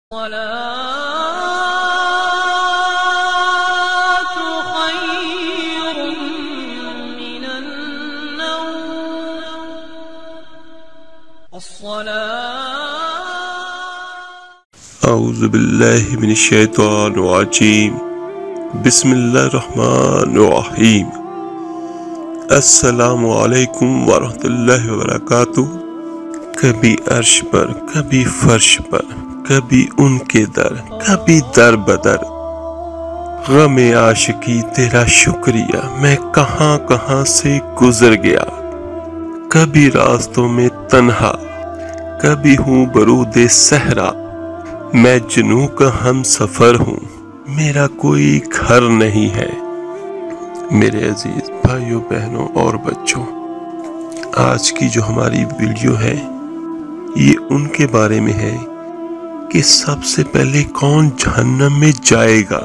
الصلاة خير من النوم اعوذ باللہ من الشیطان الرجیم بسم اللہ الرحمن الرحیم السلام علیکم ورحمۃ اللہ وبرکاتہ۔ کبھی عرش پر، کبھی فرش پر، کبھی ان کے در، کبھی در بدر، غم عاشقی تیرا شکریہ میں کہاں کہاں سے گزر گیا۔ کبھی راستوں میں تنہا، کبھی ہوں برود صحرا، میں جنوں کا ہم سفر ہوں، میرا کوئی گھر نہیں ہے۔ میرے عزیز بھائیوں، بہنوں اور بچوں، آج کی جو ہماری ویڈیو ہے یہ ان کے بارے میں ہے کہ سب سے پہلے کون جہنم میں جائے گا۔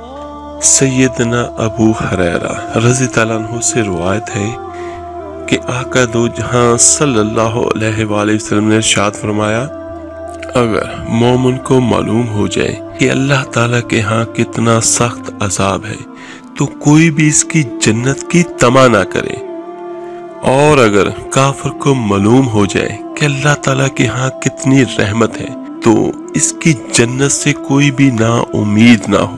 سیدنا ابو ہریرہ رضی اللہ عنہ سے روایت ہے کہ آقا دو جہاں صلی اللہ علیہ وآلہ وسلم نے ارشاد فرمایا، اگر مومن کو معلوم ہو جائے کہ اللہ تعالیٰ کے ہاں کتنا سخت عذاب ہے تو کوئی بھی اس کی جنت کی طمع نہ کرے، اور اگر کافر کو معلوم ہو جائے کہ اللہ تعالیٰ کے ہاں کتنی رحمت ہے تو اس کی جنت سے کوئی بھی نا امید نہ ہو۔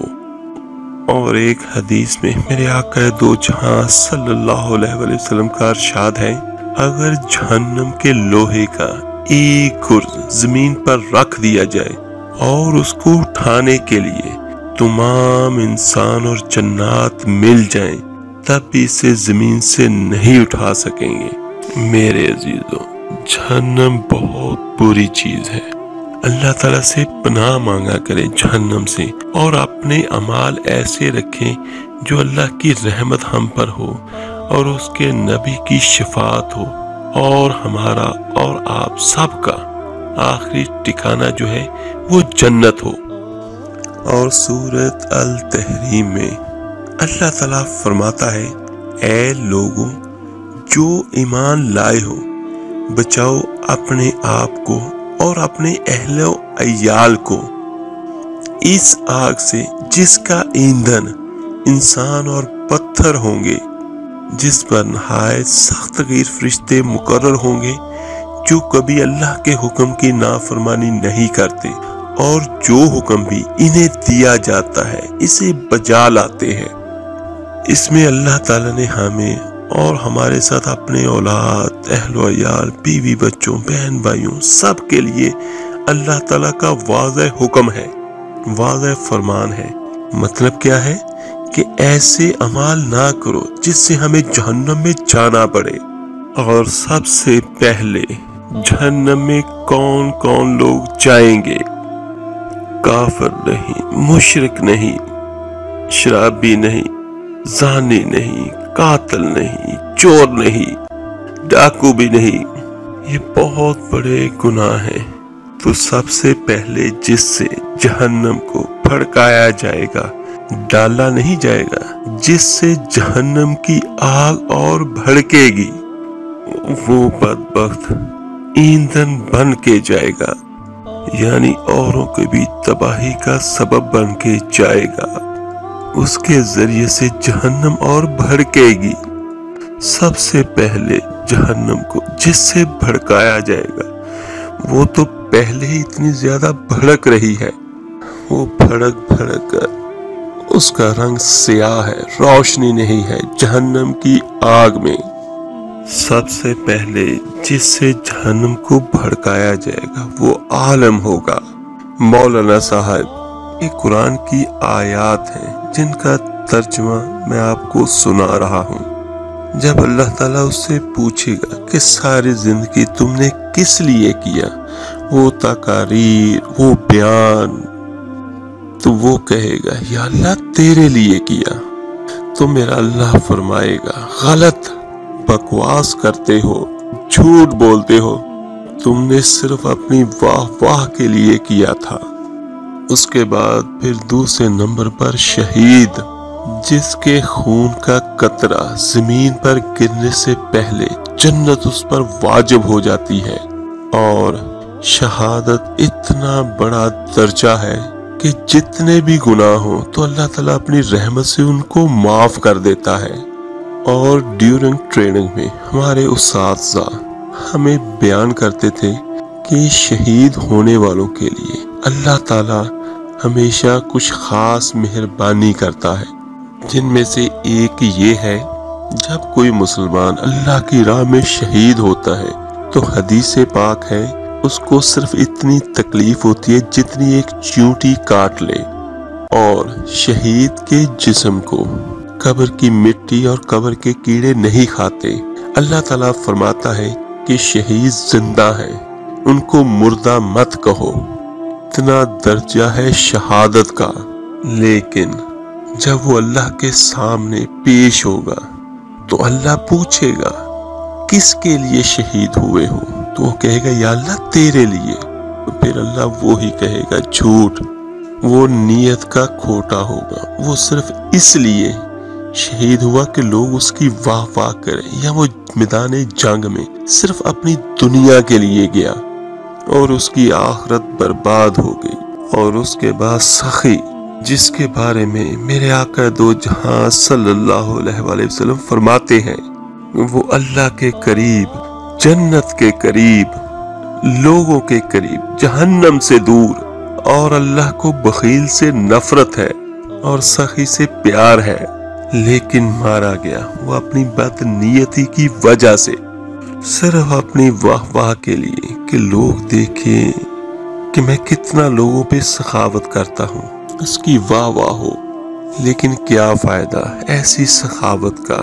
اور ایک حدیث میں میرے آقا دو جہاں صلی اللہ علیہ وسلم کا ارشاد ہے، اگر جہنم کے لوہے کا ایک گرز زمین پر رکھ دیا جائے اور اس کو اٹھانے کے لیے تمام انسان اور جنات مل جائیں تب بھی اسے زمین سے نہیں اٹھا سکیں گے۔ میرے عزیزوں، جہنم بہت بری چیز ہے۔ اللہ تعالیٰ سے پناہ مانگا کرے جہنم سے، اور اپنے اعمال ایسے رکھیں جو اللہ کی رحمت ہم پر ہو اور اس کے نبی کی شفاعت ہو، اور ہمارا اور آپ سب کا آخری ٹھکانہ جو ہے وہ جنت ہو۔ اور سورۃ التحریم میں اللہ تعالیٰ فرماتا ہے، اے لوگوں جو ایمان لائے ہو، بچاؤ اپنے آپ کو اور اپنے اہل و عیال کو اس آگ سے جس کا ایندھن انسان اور پتھر ہوں گے، جس پر نہایت سخت غیر فرشتے مقرر ہوں گے جو کبھی اللہ کے حکم کی نافرمانی نہیں کرتے، اور جو حکم بھی انہیں دیا جاتا ہے اسے بجا لاتے ہیں۔ اس میں اللہ تعالیٰ نے ہمیں اور ہمارے ساتھ اپنے اولاد، اہل و عیال، بیوی بچوں، بہن بھائیوں سب کے لیے اللہ تعالیٰ کا واضح حکم ہے، واضح فرمان ہے۔ مطلب کیا ہے کہ ایسے اعمال نہ کرو جس سے ہمیں جہنم میں جانا پڑے۔ اور سب سے پہلے جہنم میں کون کون لوگ جائیں گے؟ کافر نہیں، مشرک نہیں، شرابی نہیں، زانی نہیں، قاتل نہیں، چور نہیں، ڈاکو بھی نہیں، یہ بہت بڑے گناہ ہیں۔ تو سب سے پہلے جس سے جہنم کو بھڑکایا جائے گا، ڈالا نہیں جائے گا، جس سے جہنم کی آگ اور بھڑکے گی، وہ بدبخت ایندھن بن کے جائے گا، یعنی اوروں کے بھی تباہی کا سبب بن کے جائے گا۔ اس کے ذریعے سے جہنم اور بھڑکے گی۔ سب سے پہلے جہنم کو جس سے بھڑکایا جائے گا وہ تو پہلے ہی اتنی زیادہ بھڑک رہی ہے، وہ بھڑک بھڑک کر اس کا رنگ سیاہ ہے، روشنی نہیں ہے جہنم کی آگ میں۔ سب سے پہلے جس سے جہنم کو بھڑکایا جائے گا وہ عالم ہوگا۔ مولانا صاحب، یہ قرآن کی آیات ہیں جن کا ترجمہ میں آپ کو سنا رہا ہوں۔ جب اللہ تعالیٰ اس سے پوچھے گا کہ ساری زندگی تم نے کس لیے کیا، وہ تقاریر، وہ بیان، تو وہ کہے گا یا اللہ تیرے لیے کیا، تو میرا اللہ فرمائے گا غلط، بکواس کرتے ہو، جھوٹ بولتے ہو، تم نے صرف اپنی واہ واہ کے لیے کیا تھا۔ اس کے بعد پھر دوسرے نمبر پر شہید، جس کے خون کا قطرہ زمین پر گرنے سے پہلے جنت اس پر واجب ہو جاتی ہے، اور شہادت اتنا بڑا درجہ ہے کہ جتنے بھی گناہ ہوں تو اللہ تعالیٰ اپنی رحمت سے ان کو معاف کر دیتا ہے۔ اور ڈیورنگ ٹریننگ میں ہمارے اساتذہ ہمیں بیان کرتے تھے کہ شہید ہونے والوں کے لیے اللہ تعالیٰ ہمیشہ کچھ خاص مہربانی کرتا ہے، جن میں سے ایک یہ ہے جب کوئی مسلمان اللہ کی راہ میں شہید ہوتا ہے تو حدیث پاک ہے اس کو صرف اتنی تکلیف ہوتی ہے جتنی ایک چیونٹی کاٹ لے، اور شہید کے جسم کو قبر کی مٹی اور قبر کے کیڑے نہیں کھاتے۔ اللہ تعالیٰ فرماتا ہے کہ شہید زندہ ہے، ان کو مردہ مت کہو۔ اتنا درجہ ہے شہادت کا، لیکن جب وہ اللہ کے سامنے پیش ہوگا تو اللہ پوچھے گا کس کے لیے شہید ہوئے ہو، تو وہ کہے گا یا اللہ تیرے لیے، تو پھر اللہ وہی کہے گا جھوٹ، وہ نیت کا کھوٹا ہوگا، وہ صرف اس لیے شہید ہوا کہ لوگ اس کی واہ واہ کریں، یا وہ میدان جنگ میں صرف اپنی دنیا کے لیے گیا اور اس کی آخرت برباد ہو گئی۔ اور اس کے بعد سخی، جس کے بارے میں میرے آقا دو جہاں صلی اللہ علیہ وآلہ وسلم فرماتے ہیں وہ اللہ کے قریب، جنت کے قریب، لوگوں کے قریب، جہنم سے دور، اور اللہ کو بخیل سے نفرت ہے اور سخی سے پیار ہے، لیکن مارا گیا وہ اپنی بد نیتی کی وجہ سے، صرف اپنی واہ واہ کے لیے کہ لوگ دیکھیں کہ میں کتنا لوگوں پہ سخاوت کرتا ہوں، اس کی واہ واہ ہو۔ لیکن کیا فائدہ ایسی سخاوت کا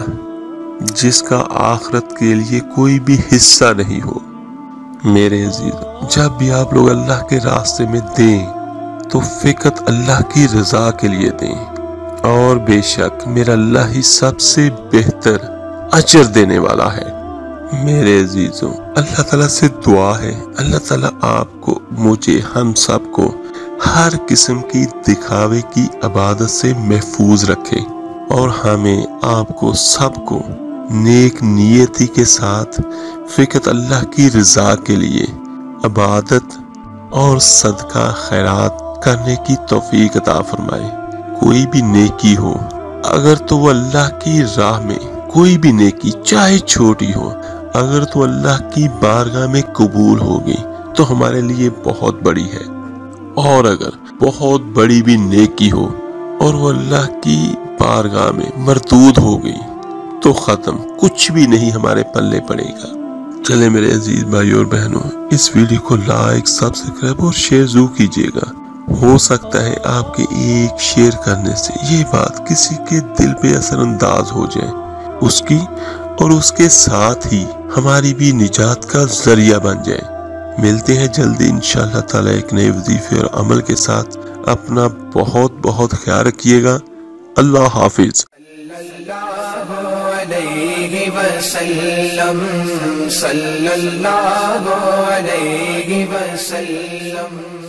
جس کا آخرت کے لیے کوئی بھی حصہ نہیں ہو۔ میرے عزیز، جب بھی آپ لوگ اللہ کے راستے میں دیں تو فقط اللہ کی رضا کے لیے دیں، اور بے شک میرا اللہ ہی سب سے بہتر اجر دینے والا ہے۔ میرے عزیزوں، اللہ تعالیٰ سے دعا ہے اللہ تعالیٰ آپ کو، مجھے، ہم سب کو ہر قسم کی دکھاوے کی عبادت سے محفوظ رکھے، اور ہمیں آپ کو سب کو نیک نیتی کے ساتھ فقط اللہ کی رضا کے لیے عبادت اور صدقہ خیرات کرنے کی توفیق عطا فرمائے۔ کوئی بھی نیکی ہو، اگر تو وہ اللہ کی راہ میں کوئی بھی نیکی چاہے چھوٹی ہو، اگر تو اللہ کی بارگاہ میں قبول ہوگی تو ہمارے لیے بہت بڑی ہے، اور اگر بہت بڑی بھی نیکی ہو اور وہ اللہ کی بارگاہ میں مردود ہو گئی تو ختم، کچھ بھی نہیں ہمارے پلے پڑے گا۔ چلے میرے عزیز بھائی اور بہنوں، اس ویڈیو کو لائک، سبسکرائب اور شیئر ضرور کیجیے گا۔ ہو سکتا ہے آپ کے ایک شیئر کرنے سے یہ بات کسی کے دل پہ اثر انداز ہو جائے، اس کی اور اس کے ساتھ ہی ہماری بھی نجات کا ذریعہ بن جائے۔ ملتے ہیں جلدی انشاءاللہ تعالی ایک نئے وظیفے اور عمل کے ساتھ۔ اپنا بہت بہت خیال رکھیے گا۔ اللہ حافظ۔ علیہ وسلم، صلی اللہ علیہ وسلم۔